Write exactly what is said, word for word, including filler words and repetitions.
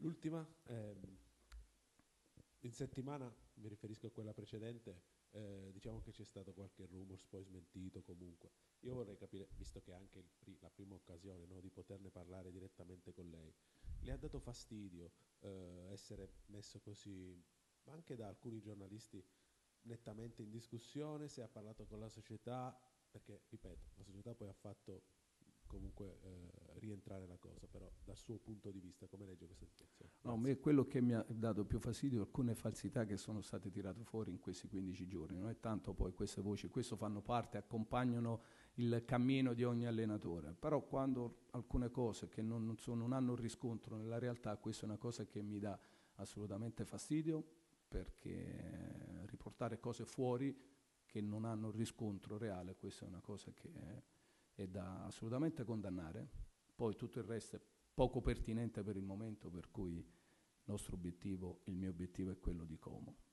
L'ultima, ehm, in settimana, mi riferisco a quella precedente, eh, diciamo che c'è stato qualche rumors, poi smentito comunque. Io vorrei capire, visto che è anche il pri- la prima occasione, no, di poterne parlare direttamente con lei, le ha dato fastidio eh, essere messo così, anche da alcuni giornalisti, nettamente in discussione, se ha parlato con la società, perché, ripeto, la società poi ha fatto comunque eh, rientrare la cosa, però dal suo punto di vista come legge questa situazione? No, a Grazie. me quello che mi ha dato più fastidio alcune falsità che sono state tirate fuori in questi quindici giorni. Non è tanto poi queste voci, questo fanno parte, accompagnano il cammino di ogni allenatore, però quando alcune cose che non, non sono- non hanno un riscontro nella realtà, questa è una cosa che mi dà assolutamente fastidio, perché riportare cose fuori che non hanno un riscontro reale, questa è una cosa che è, è da assolutamente condannare. Poi tutto il resto è poco pertinente per il momento, per cui il nostro obiettivo, il mio obiettivo è quello di Como.